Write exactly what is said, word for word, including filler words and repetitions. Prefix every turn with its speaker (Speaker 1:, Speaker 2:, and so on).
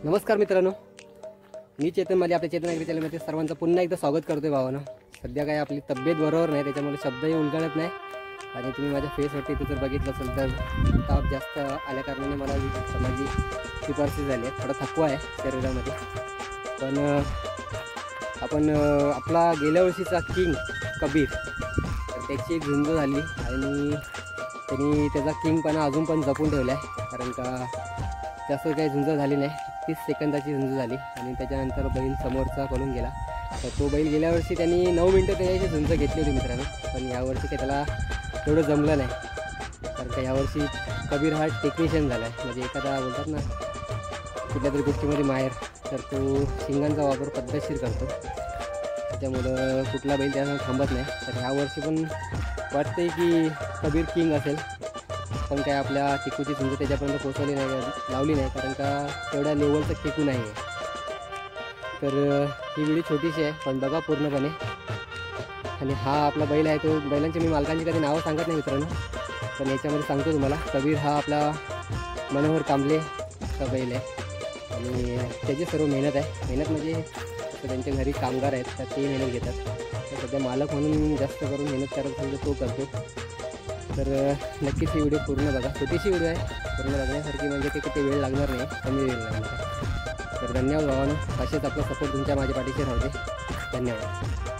Speaker 1: नमस्कार मित्रांनो, मी चेतन माली आपल्या चेतन ॲग्री चॅनलमध्ये सर्वांचं पुन्हा एकदा स्वागत करतोय भावानं. सध्या काय आपली तब्येत बरोबर नाही, त्याच्यामुळे शब्दही उलगडत नाही. आणि तुम्ही माझ्या फेसवरती जर बघितलं असेल तर ताप जास्त आल्या कारणाने मला माझी शिफारशी झाली आहे. थोडा थकवा आहे शरीरामध्ये. पण आपण आपला गेल्या वर्षीचा किंग कबीर, तर त्याची एक झुंज झाली आणि त्यांनी त्याचा किंगपणा अजून पण जपून ठेवला आहे. कारण का जास्त काही झुंज झाली नाही, तीस सेकंदाची झुंज झाली आणि त्याच्यानंतर बैल समोरचा पळून गेला. तर तो बैल गेल्या वर्षी त्यांनी नऊ मिनटं त्याची झुंज घेतली होती मित्रांनो. पण यावर्षी काही त्याला तेवढं जमलं नाही. कारण का यावर्षी कबीर हा टेक्निशियन झाला आहे. म्हणजे एखादा बोलतात ना कुठल्या तरी गोष्टीमध्ये माहेर, तर तो शिंगांचा वापर पद्धतशीर करतो. त्याच्यामुळं कुठला बैल त्यानं थांबत नाही. तर ह्यावर्षी पण वाटतंय की कबीर किंग असेल. पण काय आपल्या टिकूची झुंज त्याच्यापर्यंत पोचवली नाही, लावली नाही. कारण का तेवढ्या लेवलचं टिकू नाही आहे. तर ही व्हिडिओ छोटीशी आहे, पण बघा पूर्णपणे. आणि हा आपला बैल आहे, तो बैलांची मी मालकांची कधी नावं सांगत नाही मित्रांनो, पण याच्यामध्ये सांगतो तुम्हाला. कबीर हा आपला मनोहर कांबलेचा बैल आहे आणि त्याची सर्व मेहनत आहे. मेहनत म्हणजे त्यांच्या घरी कामगार आहेत, तर ते मेहनत घेतात. तर सध्या मालक म्हणून जास्त करून मेहनत करत असेल तो करतो. तर नक्कीच ही व्हिडिओ पूर्ण बघा. छोटीशी व्हिडिओ आहे, पूर्ण बघण्यासारखी. म्हणजे ते किती वेळ लागणार नाही, कमी वेळ लागणार. तर धन्यवाद भावानं. असेच आपला सपोर्ट तुमच्या माझ्या पाठीशी राहू दे. धन्यवाद.